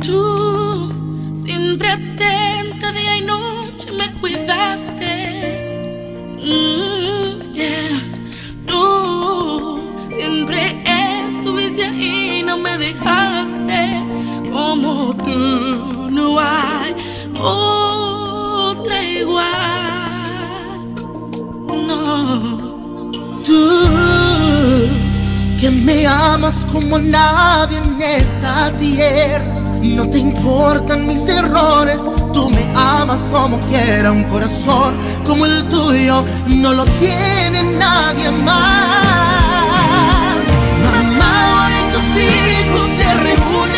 Tú, siempre atenta, día y noche me cuidaste. Yeah. Tú, siempre estuviste ahí, no me dejaste. Como tú, no hay otra igual. No. Tú, que me amas como nadie en esta tierra. No te importan mis errores, tú me amas como quiera. Un corazón como el tuyo no lo tiene nadie más. Mamá, hoy tus hijos se reúnen